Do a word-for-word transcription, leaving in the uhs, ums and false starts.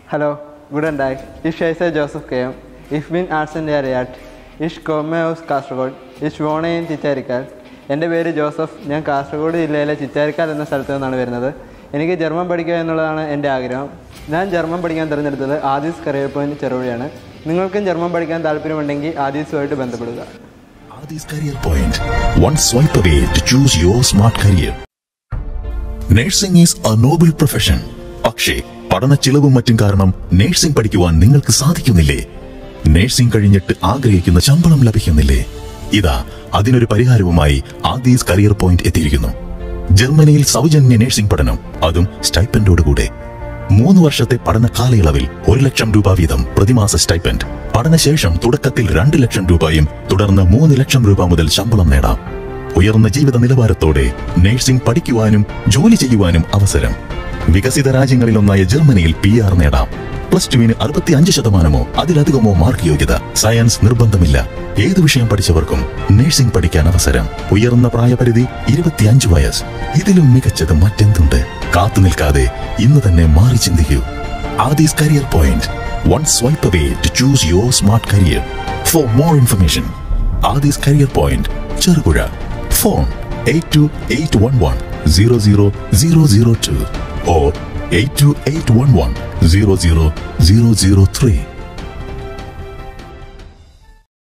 Hallo, guten Tag. Ich heiße Joseph K M. Ich bin achtzehnjährig. Ich komme aus Kasaragod. Ich wohne in Chittarikkal. എൻ്റെ പേര് Joseph. ഞാൻ കാസർഗോഡ് ജില്ലയിലെ ചിറ്റാരിക്കാൽ എന്ന സ്ഥലത്തു നിന്നാണ് വരുന്നത്. എനിക്ക് ജർമ്മൻ പഠിക്കുക എന്നുള്ളതാണ് എൻ്റെ ആഗ്രഹം. ഞാൻ ജർമ്മൻ പഠിക്കാൻ തിരഞ്ഞെടുത്തത് ആദീസ് കരിയർ പോയിന്റ് ചെറുവഴിയാണ്. നിങ്ങൾക്കും ജർമ്മൻ പഠിക്കാൻ താല്പര്യമുണ്ടെങ്കിൽ ആദീസുമായിട്ട് ബന്ധപ്പെടുക. Aadees career point, one swipe away to choose your smart career. Nursing is a noble profession. പക്ഷേ പഠന ചിലവും മറ്റും കാരണം നഴ്സിംഗ് പഠിക്കുവാൻ നിങ്ങൾക്ക് സാധിക്കുന്നില്ലേ? നഴ്സിംഗ് കഴിഞ്ഞിട്ട് ആഗ്രഹിക്കുന്ന ശമ്പളം ലഭിക്കുന്നില്ലേ? ഇതാ അതിനൊരു പരിഹാരവുമായി ആദീസ് കരിയർ പോയിന്റ് എത്തിയിരിക്കുന്നു. ജർമ്മനിയിൽ സൗജന്യ നഴ്സിംഗ് പഠനം, അതും സ്റ്റൈപ്പൻഡോടുകൂടെ. മൂന്ന് വർഷത്തെ പഠന കാലയളവിൽ ഒരു ലക്ഷം രൂപ വീതം പ്രതിമാസ സ്റ്റൈപ്പൻഡ്. പഠനശേഷം തുടക്കത്തിൽ രണ്ട് ലക്ഷം രൂപയും തുടർന്ന് മൂന്ന് ലക്ഷം രൂപ മുതൽ ശമ്പളം നേടാം. ഉയർന്ന ജീവിത നിലവാരത്തോടെ നഴ്സിംഗ് പഠിക്കുവാനും ജോലി ചെയ്യുവാനും അവസരം. വികസിത രാജ്യങ്ങളിലൊന്നായ ജർമ്മനിയിൽ പി ആർ നേടാം. പ്ലസ് ടുവിന് അറുപത്തി അഞ്ച് ശതമാനമോ അതിലധികമോ മാർക്ക് യോഗ്യത. സയൻസ് നിർബന്ധമില്ല. ഏത് വിഷയം പഠിച്ചവർക്കും നഴ്സിംഗ് പഠിക്കാൻ അവസരം. ഉയർന്ന പ്രായപരിധി ഇരുപത്തിയഞ്ച് വയസ്സ്. ഇതിലും മികച്ചത് മറ്റെന്തുണ്ട്? കാത്തു നിൽക്കാതെ ഇന്ന് തന്നെ മാറി ചിന്തിക്കൂ. Aadees career point, one swipe away to choose your smart career. For more information, Aadees career point, Cherupuzha. Phone eight two eight one one zero zero zero zero two or eight two eight one one zero zero zero zero three.